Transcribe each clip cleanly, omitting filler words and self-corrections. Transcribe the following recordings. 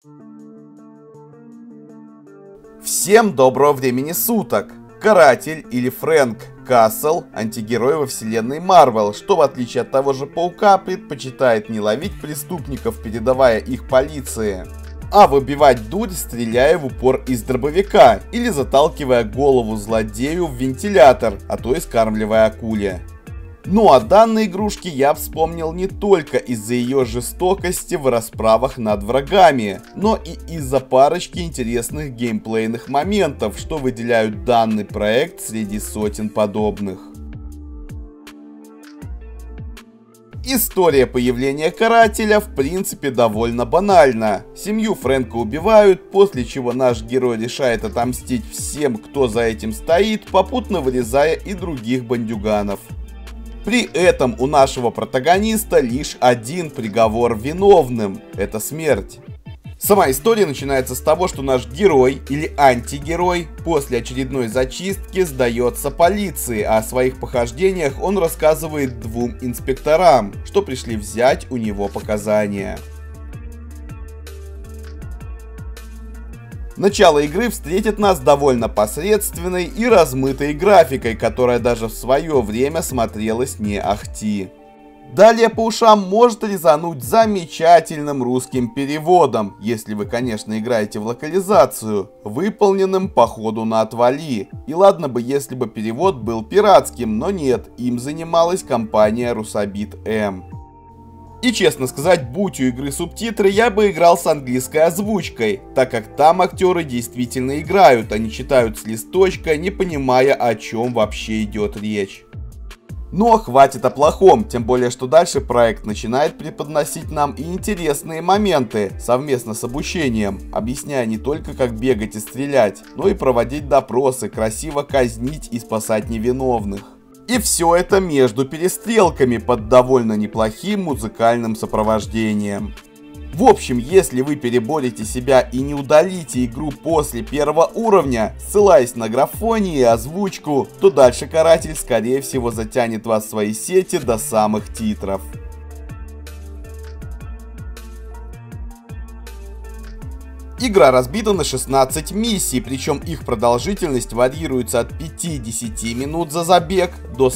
Всем доброго времени суток! Каратель или Фрэнк Касл – антигерой во вселенной Марвел, что в отличие от того же Паука предпочитает не ловить преступников, передавая их полиции, а выбивать дурь, стреляя в упор из дробовика или заталкивая голову злодею в вентилятор, а то и скармливая акуле. Ну а данной игрушке я вспомнил не только из-за ее жестокости в расправах над врагами, но и из-за парочки интересных геймплейных моментов, что выделяют данный проект среди сотен подобных. История появления Карателя в принципе довольно банальна. Семью Фрэнка убивают, после чего наш герой решает отомстить всем, кто за этим стоит, попутно вырезая и других бандюганов. При этом у нашего протагониста лишь один приговор виновным – это смерть. Сама история начинается с того, что наш герой или антигерой после очередной зачистки сдается полиции, а о своих похождениях он рассказывает двум инспекторам, что пришли взять у него показания. Начало игры встретит нас довольно посредственной и размытой графикой, которая даже в свое время смотрелась не ахти. Далее по ушам может резануть замечательным русским переводом, если вы, конечно, играете в локализацию, выполненным по ходу на отвали. И ладно бы, если бы перевод был пиратским, но нет, им занималась компания Rusabit M. И честно сказать, будь у игры субтитры, я бы играл с английской озвучкой, так как там актеры действительно играют, а не читают с листочка, не понимая, о чем вообще идет речь. Но хватит о плохом, тем более, что дальше проект начинает преподносить нам и интересные моменты совместно с обучением, объясняя не только как бегать и стрелять, но и проводить допросы, красиво казнить и спасать невиновных. И все это между перестрелками под довольно неплохим музыкальным сопровождением. В общем, если вы переборете себя и не удалите игру после первого уровня, ссылаясь на графоний и озвучку, то дальше Каратель скорее всего затянет вас в свои сети до самых титров. Игра разбита на 16 миссий, причем их продолжительность варьируется от 5-10 минут за забег до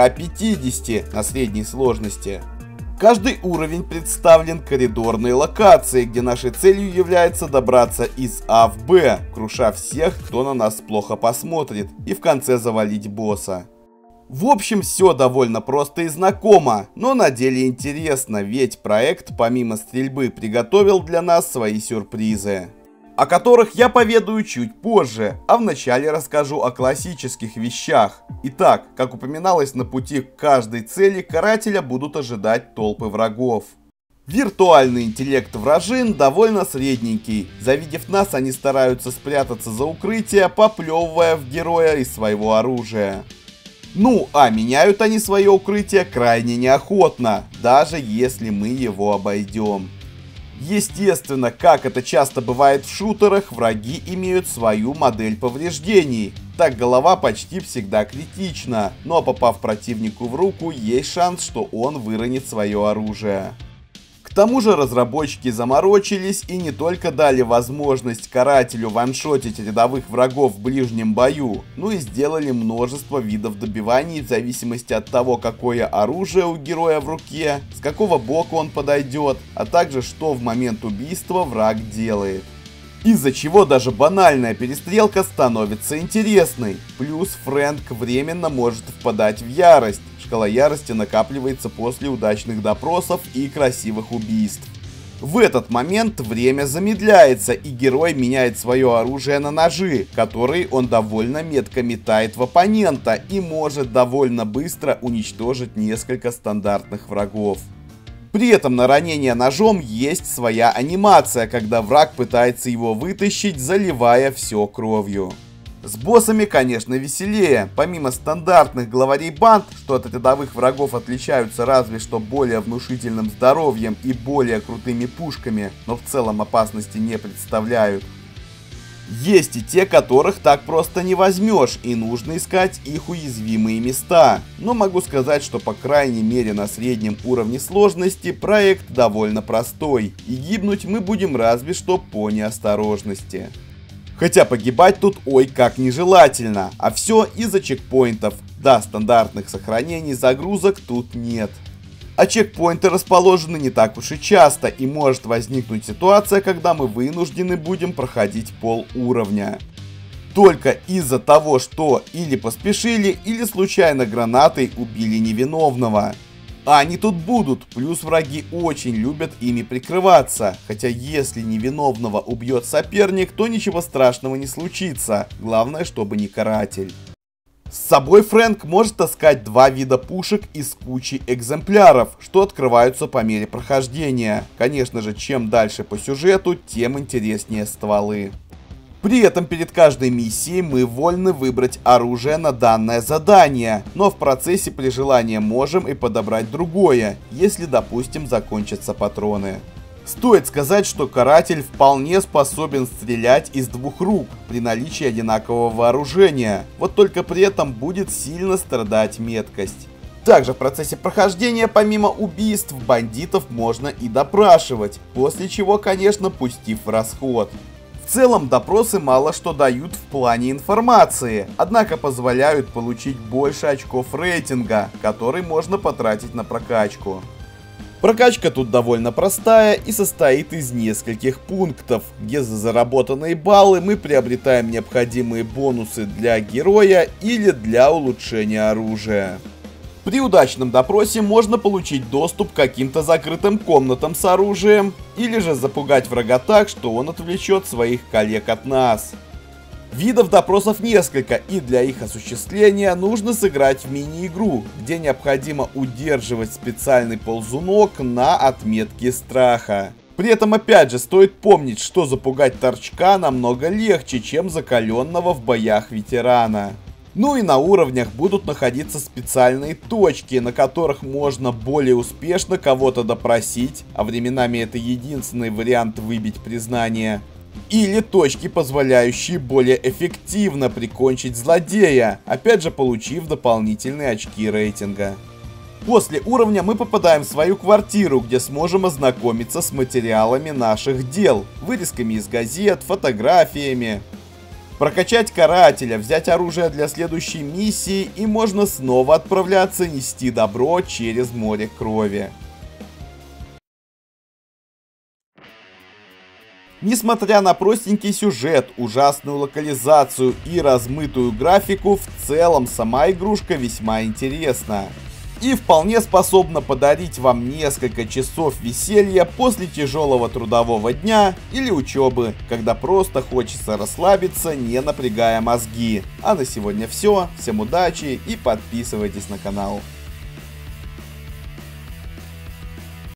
40-50 на средней сложности. Каждый уровень представлен коридорной локацией, где нашей целью является добраться из А в Б, круша всех, кто на нас плохо посмотрит, и в конце завалить босса. В общем, все довольно просто и знакомо, но на деле интересно, ведь проект помимо стрельбы приготовил для нас свои сюрпризы, о которых я поведаю чуть позже, а вначале расскажу о классических вещах. Итак, как упоминалось, на пути к каждой цели Карателя будут ожидать толпы врагов. Виртуальный интеллект вражин довольно средненький, завидев нас, они стараются спрятаться за укрытие, поплевывая в героя из своего оружия. Ну, а меняют они свое укрытие крайне неохотно, даже если мы его обойдем. Естественно, как это часто бывает в шутерах, враги имеют свою модель повреждений. Так голова почти всегда критична, но попав противнику в руку, есть шанс, что он выронит свое оружие. К тому же разработчики заморочились и не только дали возможность Карателю ваншотить рядовых врагов в ближнем бою, но и сделали множество видов добиваний в зависимости от того, какое оружие у героя в руке, с какого бока он подойдет, а также что в момент убийства враг делает. Из-за чего даже банальная перестрелка становится интересной, плюс Фрэнк временно может впадать в ярость. Шкала ярости накапливается после удачных допросов и красивых убийств. В этот момент время замедляется, и герой меняет свое оружие на ножи, которые он довольно метко метает в оппонента и может довольно быстро уничтожить несколько стандартных врагов. При этом на ранение ножом есть своя анимация, когда враг пытается его вытащить, заливая все кровью. С боссами, конечно, веселее. Помимо стандартных главарей банд, что от рядовых врагов отличаются разве что более внушительным здоровьем и более крутыми пушками, но в целом опасности не представляют, Есть и те, которых так просто не возьмешь, и нужно искать их уязвимые места. Но могу сказать, что по крайней мере на среднем уровне сложности проект довольно простой, и гибнуть мы будем разве что по неосторожности. Хотя погибать тут ой как нежелательно, а все из-за чекпоинтов. Да, стандартных сохранений загрузок тут нет. А чекпоинты расположены не так уж и часто, и может возникнуть ситуация, когда мы вынуждены будем проходить пол уровня. Только из-за того, что или поспешили, или случайно гранатой убили невиновного. А они тут будут, плюс враги очень любят ими прикрываться, хотя если невиновного убьет соперник, то ничего страшного не случится, главное, чтобы не каратель. С собой Фрэнк может таскать два вида пушек из кучи экземпляров, что открываются по мере прохождения. Конечно же, чем дальше по сюжету, тем интереснее стволы. При этом перед каждой миссией мы вольны выбрать оружие на данное задание, но в процессе при желании можем и подобрать другое, если, допустим, закончатся патроны. Стоит сказать, что каратель вполне способен стрелять из двух рук при наличии одинакового вооружения, вот только при этом будет сильно страдать меткость. Также в процессе прохождения помимо убийств бандитов можно и допрашивать, после чего, конечно, пустив в расход. В целом допросы мало что дают в плане информации, однако позволяют получить больше очков рейтинга, который можно потратить на прокачку. Прокачка тут довольно простая и состоит из нескольких пунктов, где за заработанные баллы мы приобретаем необходимые бонусы для героя или для улучшения оружия. При удачном допросе можно получить доступ к каким-то закрытым комнатам с оружием, или же запугать врага так, что он отвлечет своих коллег от нас. Видов допросов несколько, и для их осуществления нужно сыграть в мини-игру, где необходимо удерживать специальный ползунок на отметке страха. При этом опять же стоит помнить, что запугать торчка намного легче, чем закаленного в боях ветерана. Ну и на уровнях будут находиться специальные точки, на которых можно более успешно кого-то допросить, а временами это единственный вариант выбить признание. Или точки, позволяющие более эффективно прикончить злодея, опять же получив дополнительные очки рейтинга. После уровня мы попадаем в свою квартиру, где сможем ознакомиться с материалами наших дел, вырезками из газет, фотографиями. Прокачать карателя, взять оружие для следующей миссии, и можно снова отправляться нести добро через море крови. Несмотря на простенький сюжет, ужасную локализацию и размытую графику, в целом сама игрушка весьма интересна. И вполне способна подарить вам несколько часов веселья после тяжелого трудового дня или учебы, когда просто хочется расслабиться, не напрягая мозги. А на сегодня все, всем удачи и подписывайтесь на канал.